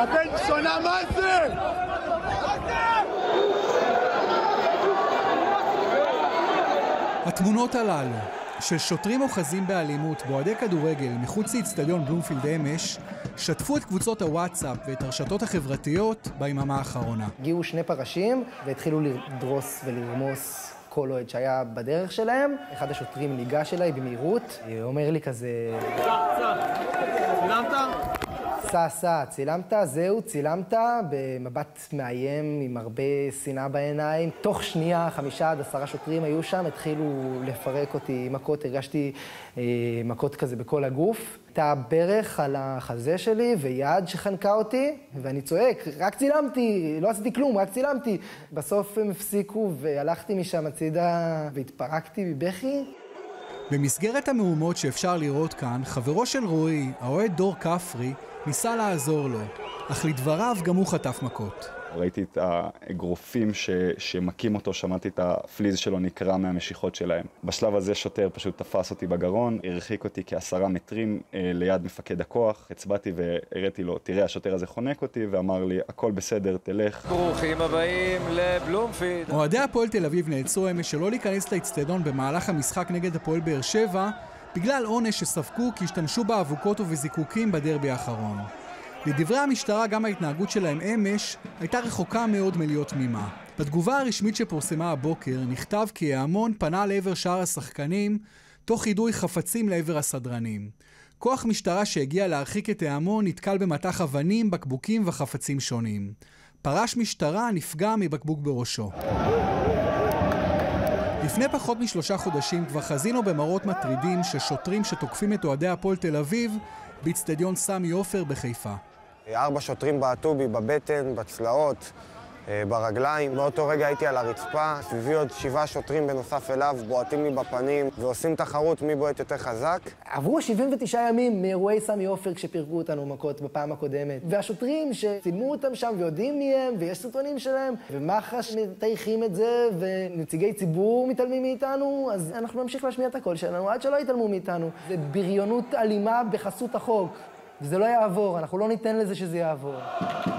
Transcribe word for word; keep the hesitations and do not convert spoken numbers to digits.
הבן שונה, מה זה? התמונות הללו של שוטרים אוחזים באלימות באוהדי כדורגל מחוץ לאצטדיון בלומפילד אמש שתפו את קבוצות הוואטסאפ ואת הרשתות החברתיות ביממה האחרונה. הגיעו שני פרשים והתחילו לדרוס ולרמוס כל אוהד שהיה בדרך שלהם. אחד השוטרים ניגש אליי במהירות, אומר לי כזה... צילמת? סע, סע, צילמת? זהו, צילמת, במבט מאיים עם הרבה שנאה בעיניים. תוך שנייה, חמישה עד עשרה שוטרים היו שם, התחילו לפרק אותי מכות, הרגשתי אה, מכות כזה בכל הגוף. הייתה ברך על החזה שלי ויד שחנקה אותי, ואני צועק, רק צילמתי, לא עשיתי כלום, רק צילמתי. בסוף הם הפסיקו והלכתי משם הצידה והתפרקתי מבכי. במסגרת המהומות שאפשר לראות כאן, חברו של רועי, האוהד דור כפרי, ניסה לעזור לו, אך לדבריו גם הוא חטף מכות. ראיתי את האגרופים ש... שמקים אותו, שמעתי את הפליז שלו נקרע מהמשיכות שלהם. בשלב הזה שוטר פשוט תפס אותי בגרון, הרחיק אותי כעשרה מטרים אה, ליד מפקד הכוח. הצבעתי והראיתי לו, תראה, השוטר הזה חונק אותי, ואמר לי, הכל בסדר, תלך. ברוכים הבאים לבלומפילד. אוהדי הפועל תל אביב נאלצו אמש שלא להיכנס לאצטדיון במהלך המשחק נגד הפועל באר שבע, בגלל עונש שספגו כי השתמשו באבוקות ובזיקוקים בדרבי האחרון. לדברי המשטרה גם ההתנהגות שלהם אמש הייתה רחוקה מאוד מלהיות תמימה. בתגובה הרשמית שפורסמה הבוקר נכתב כי ההמון פנה לעבר שאר השחקנים תוך יידוי חפצים לעבר הסדרנים. כוח משטרה שהגיע להרחיק את ההמון נתקל במטח אבנים, בקבוקים וחפצים שונים. פרש משטרה נפגע מבקבוק בראשו. לפני פחות משלושה חודשים כבר חזינו במראות מטרידים של שוטרים שתוקפים את אוהדי הפועל תל אביב באצטדיון סמי עופר בחיפה. ארבע שוטרים בעטו בי בבטן, בצלעות, ברגליים. באותו רגע הייתי על הרצפה, סביבי עוד שבעה שוטרים בנוסף אליו, בועטים לי בפנים ועושים תחרות מי בועט יותר חזק. עברו שבעים ותשעה ימים מאירועי סמי עופר כשפירקו אותנו מכות בפעם הקודמת. והשוטרים שצילמו אותם שם ויודעים מי הם, ויש סרטונים שלהם, ומח"ש מטייחים את זה, ונציגי ציבור מתעלמים מאיתנו, אז אנחנו נמשיך להשמיע את הקול שלנו עד שלא יתעלמו מאיתנו. זה בריונות אלימה בחסות החוק. וזה לא יעבור, אנחנו לא ניתן לזה שזה יעבור.